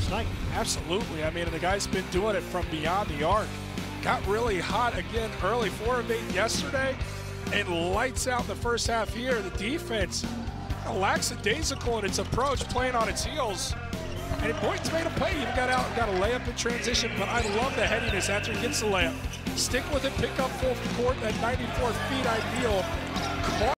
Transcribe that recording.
last night. Absolutely. I mean, the guy's been doing it from beyond the arc. Got really hot again early, 4 of 8 yesterday, and lights out the first half here. The defense lackadaisical in its approach, playing on its heels. And Boynton's made a play. Even got out, got a layup in transition, but I love the headiness after he gets the layup. Stick with it, pick up full court at 94 feet ideal.